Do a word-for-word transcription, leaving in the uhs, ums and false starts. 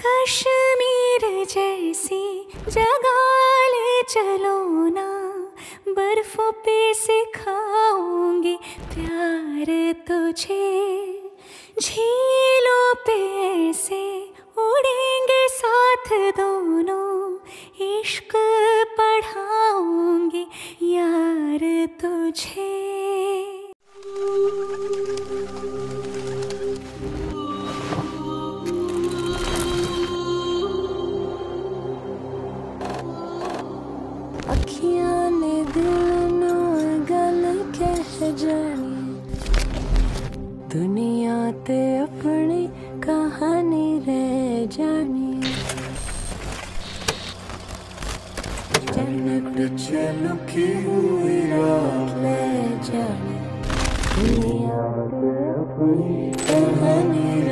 कश्मीर जैसी जगह ले चलो ना, बर्फों पे सिखाऊंगी प्यार तुझे। झीलों पे ऐसे उड़ेंगे साथ दोनों, इश्क पढ़ाऊंगी यार तुझे। अखियां ने दिल नू गल कह जानी, दुनिया ते अपनी कहानी रह जानी। चन्न पीछे लुकी हुई रात ले जानी, दुनिया ते अपनी कहानी